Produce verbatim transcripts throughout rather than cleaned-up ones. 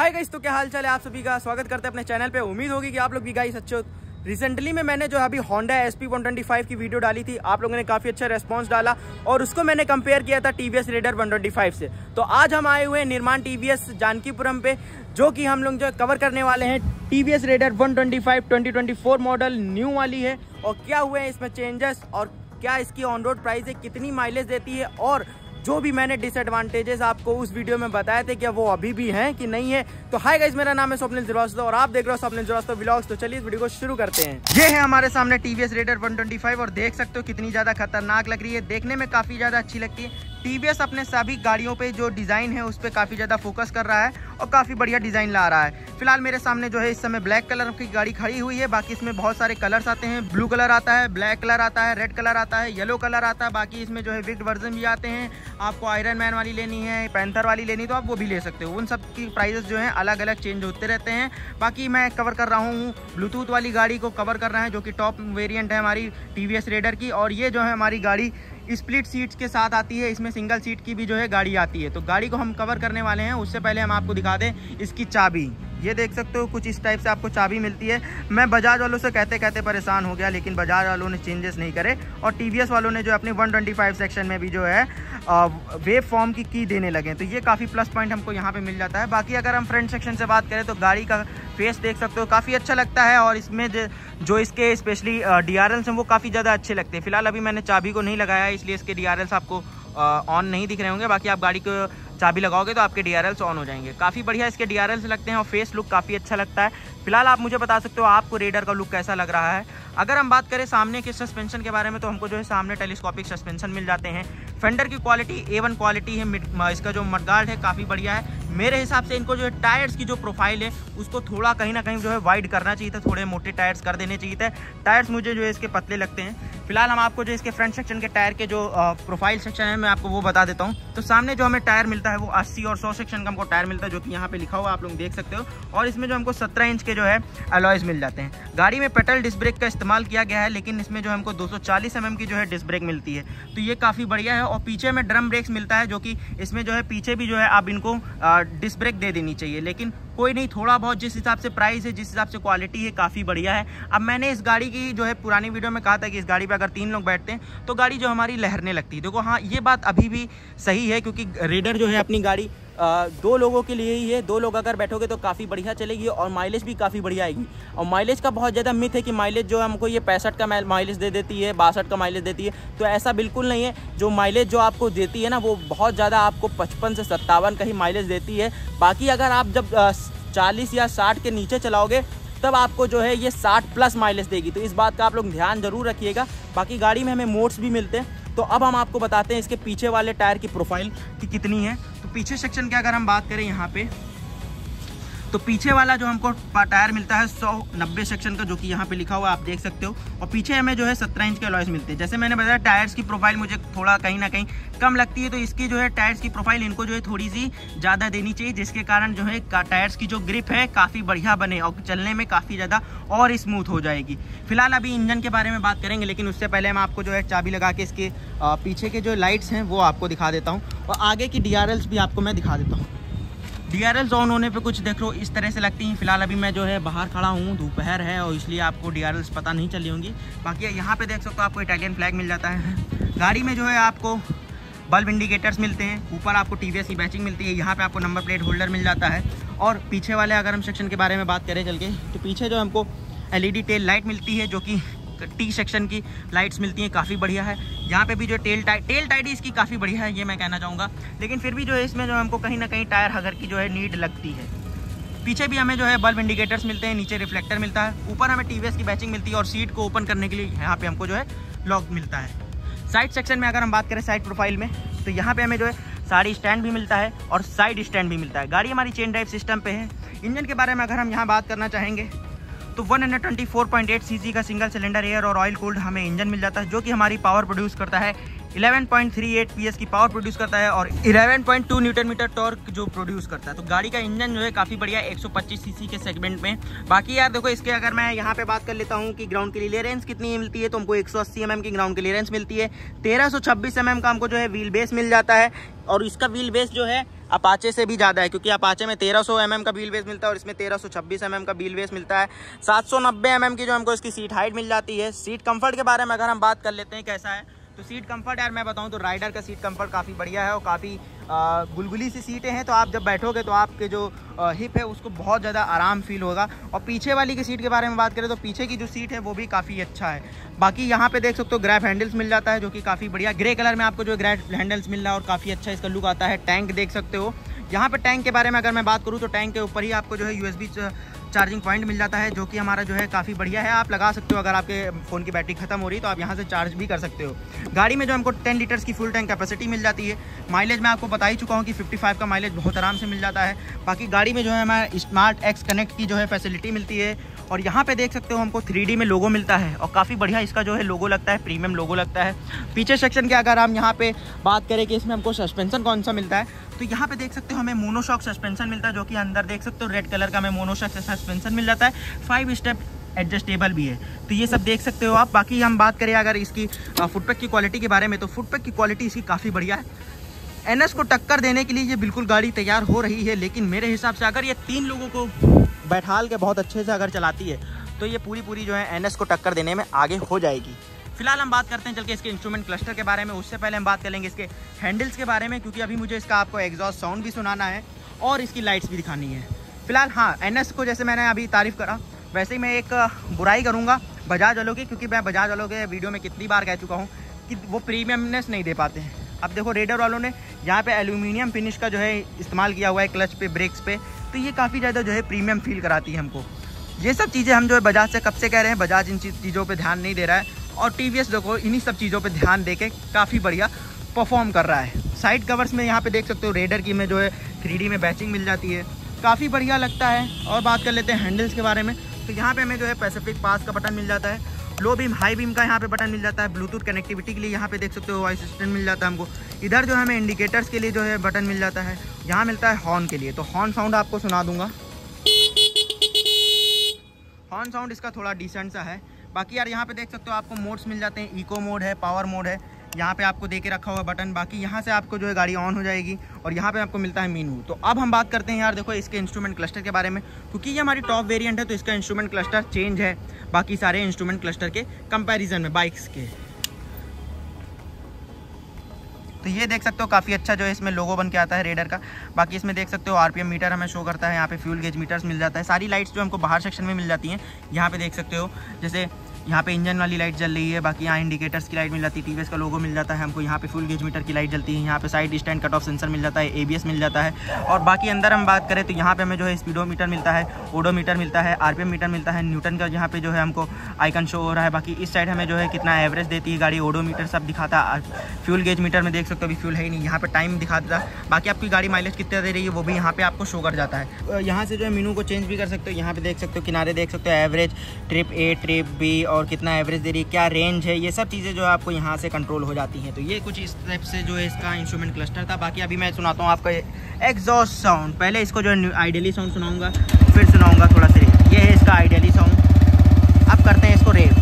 Hi guys, तो क्या हाल चाल है आप सभी का। स्वागत करते हैं अपने चैनल पे। उम्मीद होगी कि आप लोग भी गाइस अच्छे हो। रिसेंटली में मैंने जो अभी Honda S P one twenty five की वीडियो डाली थी, आप लोगों ने काफ़ी अच्छा रेस्पॉन्स डाला और उसको मैंने कंपेयर किया था TVS Raider one twenty five से। तो आज हम आए हुए हैं निर्माण टीवीएस जानकीपुरम पे, जो कि हम लोग जो कवर करने वाले हैं TVS Raider one twenty five twenty twenty four model new वाली है, और क्या हुए हैं इसमें चेंजेस और क्या इसकी ऑन रोड प्राइस है, कितनी माइलेज देती है, और जो भी मैंने डिसएडवांटेजेस आपको उस वीडियो में बताए थे क्या वो अभी भी हैं कि नहीं है। तो हाय गाइस, मेरा नाम है स्वप्निल श्रीवास्तव और आप देख रहे हो स्वप्निल श्रीवास्तव व्लॉग्स। तो चलिए इस वीडियो को शुरू करते हैं। ये है हमारे सामने TVS Raider one twenty five और देख सकते हो कितनी ज्यादा खतरनाक लग रही है, देखने में काफी ज्यादा अच्छी लगती है। टीवीएस अपने सभी गाड़ियों पे जो डिजाइन है उस पर काफी ज्यादा फोकस कर रहा है और काफी बढ़िया डिजाइन ला रहा है। फिलहाल मेरे सामने जो है इस समय ब्लैक कलर की गाड़ी खड़ी हुई है, बाकी इसमें बहुत सारे कलर्स आते हैं। ब्लू कलर आता है, ब्लैक कलर आता है, रेड कलर आता है, येलो कलर आता है, बाकी इसमें जो है विक्ड वर्जन भी आते हैं। आपको आयरन मैन वाली लेनी है, पैंथर वाली लेनी तो आप वो भी ले सकते हो। उन सब की प्राइसेस जो है अलग अलग चेंज होते रहते हैं। बाकी मैं कवर कर रहा हूँ ब्लूटूथ वाली गाड़ी को कवर कर रहा है, जो कि टॉप वेरिएंट है हमारी टीवीएस रेडर की। और ये जो है हमारी गाड़ी स्प्लिट सीट्स के साथ आती है, इसमें सिंगल सीट की भी जो है गाड़ी आती है। तो गाड़ी को हम कवर करने वाले हैं, उससे पहले हम आपको दिखा दें इसकी चाबी। ये देख सकते हो कुछ इस टाइप से आपको चाबी मिलती है। मैं बजाज वालों से कहते कहते परेशान हो गया, लेकिन बजाज वालों ने चेंजेस नहीं करे और टीवीएस वालों ने जो अपने वन ट्वेंटी फाइव सेक्शन में भी जो है वेव फॉर्म की की देने लगे, तो ये काफ़ी प्लस पॉइंट हमको यहाँ पे मिल जाता है। बाकी अगर हम फ्रंट सेक्शन से बात करें तो गाड़ी का फेस देख सकते हो काफ़ी अच्छा लगता है, और इसमें जो इसके स्पेशली डी आर एल्स हैं वो काफ़ी ज़्यादा अच्छे लगते हैं। फिलहाल अभी मैंने चाबी को नहीं लगाया है, इसलिए इसके डी आर एल्स आपको ऑन नहीं दिख रहे होंगे। बाकी आप गाड़ी को चाबी लगाओगे तो आपके डी आर एल्स ऑन हो जाएंगे। काफ़ी बढ़िया इसके डी आर एल्स लगते हैं और फेस लुक काफ़ी अच्छा लगता है। फिलहाल आप मुझे बता सकते हो आपको रेडर का लुक कैसा लग रहा है। अगर हम बात करें सामने के सस्पेंशन के बारे में तो हमको जो है सामने टेलीस्कोपिक सस्पेंशन मिल जाते हैं। फेंडर की क्वालिटी ए वन क्वालिटी है, इसका जो मडगार्ड है काफ़ी बढ़िया है। मेरे हिसाब से इनको जो है टायर्स की जो प्रोफाइल है उसको थोड़ा कहीं ना कहीं जो है वाइड करना चाहिए था, थोड़े मोटे टायर्स कर देने चाहिए थे। टायर्स मुझे जो है इसके पतले लगते हैं। फिलहाल हम आपको जो इसके फ्रंट सेक्शन के टायर के जो प्रोफाइल सेक्शन है मैं आपको वो बता देता हूँ। तो सामने जो हमें टायर मिलता है वो अस्सी और सौ सेक्शन का हमको टायर मिलता है, जो कि यहाँ पे लिखा हुआ आप लोग देख सकते हो। और इसमें जो हमको सत्रह इंच के जो है अलॉयज मिल जाते हैं। गाड़ी में पेडल डिस्क ब्रेक का इस्तेमाल किया गया है, लेकिन इसमें जो हमको दो सौ चालीस एम एम की जो है डिस्क ब्रेक मिलती है, तो ये काफ़ी बढ़िया है। और पीछे में ड्रम ब्रेक्स मिलता है, जो कि इसमें जो है पीछे भी जो है आप इनको डिस्क ब्रेक दे देनी चाहिए, लेकिन कोई नहीं, थोड़ा बहुत जिस हिसाब से प्राइस है, जिस हिसाब से क्वालिटी है, काफ़ी बढ़िया है। अब मैंने इस गाड़ी की जो है पुरानी वीडियो में कहा था कि इस गाड़ी पे अगर तीन लोग बैठते हैं तो गाड़ी जो हमारी लहरने लगती है। देखो हाँ, ये बात अभी भी सही है, क्योंकि रेडर जो है अपनी गाड़ी आ, दो लोगों के लिए ही है। दो लोग अगर बैठोगे तो काफ़ी बढ़िया चलेगी और माइलेज भी काफ़ी बढ़िया आएगी। और माइलेज का बहुत ज़्यादा मिथ है कि माइलेज जो है हमको ये पैंसठ का माइलेज दे देती है, बासठ का माइलेज देती है, तो ऐसा बिल्कुल नहीं है। जो माइलेज जो आपको देती है ना वो बहुत ज़्यादा आपको पचपन से सत्तावन का ही माइलेज देती है। बाकी अगर आप जब आ, चालीस या साठ के नीचे चलाओगे तब आपको जो है ये साठ प्लस माइलेज देगी, तो इस बात का आप लोग ध्यान जरूर रखिएगा। बाकी गाड़ी में हमें मोड्स भी मिलते हैं। तो अब हम आपको बताते हैं इसके पीछे वाले टायर की प्रोफाइल की कितनी है। तो पीछे सेक्शन की अगर हम बात करें यहाँ पे, तो पीछे वाला जो हमको टायर मिलता है सौ नब्बे सेक्शन का, जो कि यहाँ पे लिखा हुआ आप देख सकते हो। और पीछे हमें जो है सत्रह इंच के अलॉयज मिलते हैं। जैसे मैंने बताया टायर्स की प्रोफाइल मुझे थोड़ा कहीं ना कहीं कम लगती है, तो इसकी जो है टायर्स की प्रोफाइल इनको जो है थोड़ी सी ज़्यादा देनी चाहिए, जिसके कारण जो है टायर्स की जो ग्रिप है काफ़ी बढ़िया बने और चलने में काफ़ी ज़्यादा और स्मूथ हो जाएगी। फिलहाल अभी इंजन के बारे में बात करेंगे, लेकिन उससे पहले मैं आपको जो है चाबी लगा के इसके पीछे के जो लाइट्स हैं वो आपको दिखा देता हूँ, और आगे की डी आर एल्स भी आपको मैं दिखा देता हूँ। डी आर एल्स ऑन होने पे कुछ देख लो इस तरह से लगती हैं। फिलहाल अभी मैं जो है बाहर खड़ा हूँ, दोपहर है और इसलिए आपको डी आर एल्स पता नहीं चली होंगी। बाकी यहाँ पे देख सकते हो आपको इटालियन फ्लैग मिल जाता है। गाड़ी में जो है आपको बल्ब इंडिकेटर्स मिलते हैं, ऊपर आपको टीवीएस की बैचिंग मिलती है, यहाँ पे आपको नंबर प्लेट होल्डर मिल जाता है। और पीछे वाले अगर हम सेक्शन के बारे में बात करें चल के, तो पीछे जो हमको L E D tail light मिलती है, जो कि टी सेक्शन की लाइट्स मिलती हैं, काफ़ी बढ़िया है। यहाँ पे भी जो टेल टाइट टेल टाइट इसकी काफ़ी बढ़िया है, ये मैं कहना चाहूँगा। लेकिन फिर भी जो है इसमें जो हमको कहीं ना कहीं टायर हगर की जो है नीड लगती है। पीछे भी हमें जो है बल्ब इंडिकेटर्स मिलते हैं, नीचे रिफ्लेक्टर मिलता है, ऊपर हमें टीवीएस की बैचिंग मिलती है, और सीट को ओपन करने के लिए यहाँ पे हमको जो है लॉक मिलता है। साइड सेक्शन में अगर हम बात करें साइड प्रोफाइल में, तो यहाँ पे हमें जो है साइड स्टैंड भी मिलता है और साइड स्टैंड भी मिलता है। गाड़ी हमारी चेन ड्राइव सिस्टम पे है। इंजन के बारे में अगर हम यहाँ बात करना चाहेंगे तो one twenty four point eight CC का सिंगल सिलेंडर एयर और ऑयल कूल्ड हमें इंजन मिल जाता है, जो कि हमारी पावर प्रोड्यूस करता है eleven point three eight PS की पावर प्रोड्यूस करता है और eleven point two newton metre torque जो प्रोड्यूस करता है। तो गाड़ी का इंजन जो है काफ़ी बढ़िया है एक सौ पच्चीस सीसी के सेगमेंट में। बाकी यार देखो इसके अगर मैं यहाँ पे बात कर लेता हूँ कि ग्राउंड क्लियरेंस कितनी मिलती है, तो हमको एक सौ अस्सी एम एम की ग्राउंड क्लियरेंस मिलती है। तेरह सौ छब्बीस एम एम का हमको जो है व्हील बेस मिल जाता है और इसका व्हील बेस जो है अपाचे से भी ज़्यादा है, क्योंकि अपाचे में तेरह सौ एम एम का व्हील बेस मिलता है और इसमें तेरह सौ छब्बीस एम एम का व्हील बेस मिलता है। सात सौ नब्बे एम एम की जो हमको इसकी सीट हाइट मिल जाती है। सीट कंफर्ट के बारे में अगर हम बात कर लेते हैं कैसा है, तो सीट कंफर्ट यार मैं बताऊं तो राइडर का सीट कंफर्ट काफ़ी बढ़िया है और काफ़ी गुलगुली सी सीटें हैं। तो आप जब बैठोगे तो आपके जो हिप है उसको बहुत ज़्यादा आराम फील होगा। और पीछे वाली की सीट के बारे में बात करें तो पीछे की जो सीट है वो भी काफ़ी अच्छा है। बाकी यहाँ पे देख सकते हो ग्रैब हैंडल्स मिल जाता है जो कि काफ़ी बढ़िया ग्रे कलर में आपको जो ग्रैब हैंडल्स मिल रहा है और काफ़ी अच्छा इसका लुक आता है। टैंक देख सकते हो। यहाँ पे टैंक के बारे में अगर मैं बात करूँ तो टैंक के ऊपर ही आपको जो है यूएसबी चार्जिंग पॉइंट मिल जाता है जो कि हमारा जो है काफ़ी बढ़िया है। आप लगा सकते हो, अगर आपके फ़ोन की बैटरी खत्म हो रही तो आप यहाँ से चार्ज भी कर सकते हो। गाड़ी में जो हमको टेन लीटर्स की फुल टैंक कैपेसिटी मिल जाती है। माइलेज मैं आपको बता ही चुका हूँ कि पचपन का माइलेज बहुत आराम से मिल जाता है। बाकी गाड़ी में जो है हमारा स्मार्ट एक्स कनेक्ट की जो है फैसिलिटी मिलती है और यहाँ पे देख सकते हो हमको थ्री डी में लोगो मिलता है और काफ़ी बढ़िया इसका जो है लोगो लगता है, प्रीमियम लोगो लगता है। पीछे सेक्शन के अगर हम यहाँ पे बात करें कि इसमें हमको सस्पेंशन कौन सा मिलता है, तो यहाँ पे देख सकते हो हमें मोनोशॉक सस्पेंशन मिलता है जो कि अंदर देख सकते हो रेड कलर का हमें मोनोशॉक सस्पेंशन मिल जाता है। फाइव स्टेप एडजस्टेबल भी है, तो ये सब देख सकते हो आप। बाकी हम बात करें अगर इसकी फुटपैक की क्वालिटी के बारे में, तो फुटपैक की क्वालिटी इसकी काफ़ी बढ़िया है। एनएस को टक्कर देने के लिए ये बिल्कुल गाड़ी तैयार हो रही है, लेकिन मेरे हिसाब से अगर ये तीन लोगों को बैठाल के बहुत अच्छे से अगर चलाती है तो ये पूरी पूरी जो है एनएस को टक्कर देने में आगे हो जाएगी। फिलहाल हम बात करते हैं चल के इसके इंस्ट्रूमेंट क्लस्टर के बारे में। उससे पहले हम बात करेंगे इसके हैंडल्स के बारे में, क्योंकि अभी मुझे इसका आपको एग्जॉस्ट साउंड भी सुनाना है और इसकी लाइट्स भी दिखानी है। फिलहाल हाँ, एनएस को जैसे मैंने अभी तारीफ़ करा वैसे ही मैं एक बुराई करूँगा बजाज वालों की, क्योंकि मैं बजाज वालों के वीडियो में कितनी बार कह चुका हूँ कि वो प्रीमियमनेस नहीं दे पाते हैं। अब देखो रेडर वालों ने यहाँ पे एल्यूमिनियम फिनिश का जो है इस्तेमाल किया हुआ है क्लच पे, ब्रेक्स पे, तो ये काफ़ी ज़्यादा जो है प्रीमियम फील कराती है हमको। ये सब चीज़ें हम जो है बजाज से कब से कह रहे हैं, बजाज इन चीज़ों पे ध्यान नहीं दे रहा है और टीवीएस देखो इन्हीं सब चीज़ों पे ध्यान देके काफ़ी बढ़िया परफॉर्म कर रहा है। साइड कवर्स में यहाँ पे देख सकते हो रेडर की में जो है थ्री डी में बैचिंग मिल जाती है, काफ़ी बढ़िया लगता है। और बात कर लेते हैं हैंडल्स के बारे में, तो यहाँ पे हमें जो है पैसिफिक पास का बटन मिल जाता है, लो बीम हाई बीम का यहाँ पे बटन मिल जाता है, ब्लूटूथ कनेक्टिविटी के लिए यहाँ पे देख सकते हो वॉइस असिस्टेंट मिल जाता है हमको। इधर जो हमें इंडिकेटर्स के लिए जो है बटन मिल जाता है, यहाँ मिलता है हॉर्न के लिए, तो हॉर्न साउंड आपको सुना दूंगा। हॉर्न साउंड इसका थोड़ा डिसेंट सा है। बाकी यार यहाँ पे देख सकते हो आपको मोड्स मिल जाते हैं, इको मोड है, पावर मोड है, यहाँ पे आपको दे के रखा हुआ बटन। बाकी यहाँ से आपको जो है गाड़ी ऑन हो जाएगी और यहाँ पे आपको मिलता है मीनू। तो अब हम बात करते हैं यार देखो इसके इंस्ट्रूमेंट क्लस्टर के बारे में, क्योंकि ये हमारी टॉप वेरिएंट है तो इसका इंस्ट्रूमेंट क्लस्टर चेंज है बाकी सारे इंस्ट्रूमेंट क्लस्टर के कंपैरिजन में बाइक्स के। तो ये देख सकते हो काफ़ी अच्छा जो है इसमें लोगो बन के आता है रेडर का। बाकी इसमें देख सकते हो आरपीएम मीटर हमें शो करता है, यहाँ पे फ्यूल गेज मीटर्स मिल जाता है। सारी लाइट्स जो हमको बाहर सेक्शन में मिल जाती हैं, यहाँ पे देख सकते हो जैसे यहाँ पे इंजन वाली लाइट जल रही है। बाकी यहाँ इंडिकेटर्स की लाइट मिल जाती है, टीवीएस का लोगो मिल जाता है हमको, यहाँ पे फुल गेज मीटर की लाइट जलती है, यहाँ पे side stand cut off sensor मिल जाता है, एबीएस मिल जाता है। और बाकी अंदर हम बात करें तो यहाँ पे हमें जो है स्पीडोमीटर मिलता है, ओडोमीटर मिलता है, आरपीएम मीटर मिलता है, न्यूटन का यहाँ पे जो है हमको आइकन शो हो रहा है। बाकी इस साइड हमें जो है कितना एवरेज देती है गाड़ी, ओडोमीटर सब दिखाता है। फ्यूल गेज मीटर में देख सकते हो अभी फ्यूल है ही नहीं, यहाँ पे टाइम दिखा देता है। बाकी आपकी गाड़ी माइलेज कितना दे रही है वो भी यहाँ पे आपको शो कर जाता है। यहाँ से जो है मीनू को चेंज भी कर सकते हो, यहाँ पे देख सकते हो किनारे देख सकते हो average, trip A, trip B और कितना एवरेज दे रही है, क्या रेंज है, ये सब चीज़ें जो है आपको यहाँ से कंट्रोल हो जाती हैं। तो ये कुछ इस टाइप से जो है इसका इंस्ट्रूमेंट क्लस्टर था। बाकी अभी मैं सुनाता हूँ आपका एग्जॉस्ट साउंड। पहले इसको जो है आइडियली साउंड सुनाऊंगा, फिर सुनाऊंगा थोड़ा सा रेव। ये है इसका आइडियली साउंड। अब करते हैं इसको रेव।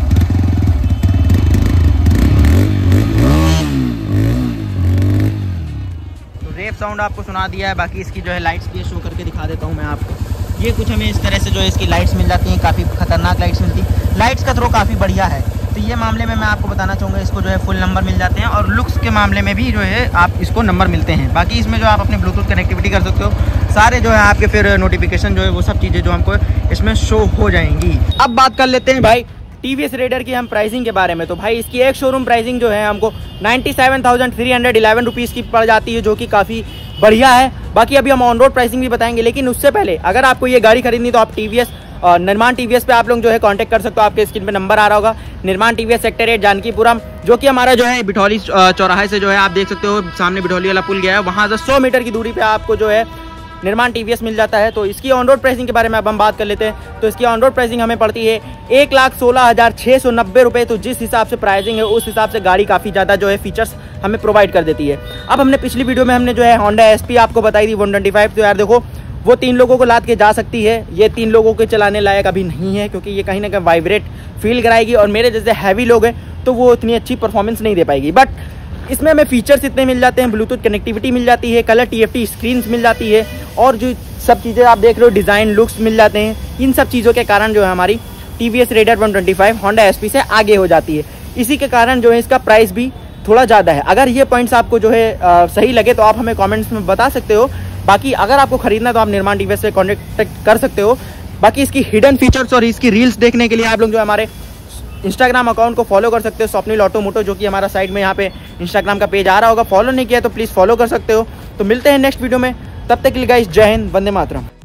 तो रेव साउंड आपको सुना दिया है। बाकी इसकी जो है लाइट्स भी शो करके दिखा देता हूँ मैं आपको। ये कुछ हमें इस तरह से जो है इसकी लाइट्स मिल जाती हैं, काफ़ी खतरनाक लाइट्स मिलती हैं। लाइट्स का थ्रो काफ़ी बढ़िया है। तो ये मामले में मैं आपको बताना चाहूँगा, इसको जो है फुल नंबर मिल जाते हैं और लुक्स के मामले में भी जो है आप इसको नंबर मिलते हैं। बाकी इसमें जो आप अपने ब्लूटूथ कनेक्टिविटी कर सकते हो, सारे जो है आपके फिर नोटिफिकेशन जो है वो सब चीज़ें जो हमको इसमें शो हो जाएंगी। अब बात कर लेते हैं भाई टीवीएस रेडर की हम प्राइसिंग के बारे में। तो भाई इसकी एक शोरूम प्राइसिंग जो है हमको ninety seven thousand three hundred eleven rupees की पड़ जाती है, जो कि काफ़ी बढ़िया है। बाकी अभी हम ऑन रोड प्राइसिंग भी बताएंगे, लेकिन उससे पहले अगर आपको ये गाड़ी खरीदनी तो आप टीवीएस निर्माण टीवीएस पे आप लोग जो है कांटेक्ट कर सकते हो। आपके स्क्रीन पे नंबर आ रहा होगा, निर्माण टीवीएस सेक्टर एट जानकीपुरम, जो कि हमारा जो है बिठौली चौराहे से जो है आप देख सकते हो सामने बिठौली वाला पुल गया है, वहाँ से सौ मीटर की दूरी पे आपको जो है निर्माण टीवीएस मिल जाता है। तो इसकी ऑन रोड प्राइसिंग के बारे में अब हम बात कर लेते हैं। तो इसकी ऑन रोड प्राइसिंग हमें पड़ती है एक लाख सोलह हज़ार छः सौ नब्बे रुपये। तो जिस हिसाब से प्राइसिंग है उस हिसाब से गाड़ी काफ़ी ज़्यादा जो है फीचर्स हमें प्रोवाइड कर देती है। अब हमने पिछली वीडियो में हमने जो है होंडा एसपी आपको बताई थी वन ट्वेंटी फाइव। तो यार देखो वो तीन लोगों को लाद के जा सकती है, ये तीन लोगों के चलाने लायक अभी नहीं है, क्योंकि ये कहीं ना कहीं वाइब्रेट फील कराएगी और मेरे जैसे हैवी लोग हैं तो वो इतनी अच्छी परफॉर्मेंस नहीं दे पाएगी। बट इसमें हमें फीचर्स इतने मिल जाते हैं, ब्लूटूथ कनेक्टिविटी मिल जाती है, कलर टीएफटी स्क्रीन्स मिल जाती है और जो सब चीज़ें आप देख रहे हो डिज़ाइन लुक्स मिल जाते हैं। इन सब चीज़ों के कारण जो है हमारी TVS Raider one twenty five Honda SP से आगे हो जाती है। इसी के कारण जो है इसका प्राइस भी थोड़ा ज़्यादा है। अगर ये पॉइंट्स आपको जो है आ, सही लगे तो आप हमें कमेंट्स में बता सकते हो। बाकी अगर आपको खरीदना तो आप निर्माण टीवीएस से कॉन्टेक्ट कर सकते हो। बाकी इसकी हिडन फीचर्स और इसकी रील्स देखने के लिए आप लोग जो हमारे इंस्टाग्राम अकाउंट को फॉलो कर सकते हो, स्वप्निल ऑटोमोटो, जो कि हमारा साइड में यहाँ पे इंस्टाग्राम का पेज आ रहा होगा। फॉलो नहीं किया तो प्लीज़ फॉलो कर सकते हो। तो मिलते हैं नेक्स्ट वीडियो में, तब तक के लिए गाइस जय हिंद, वंदे मातरम।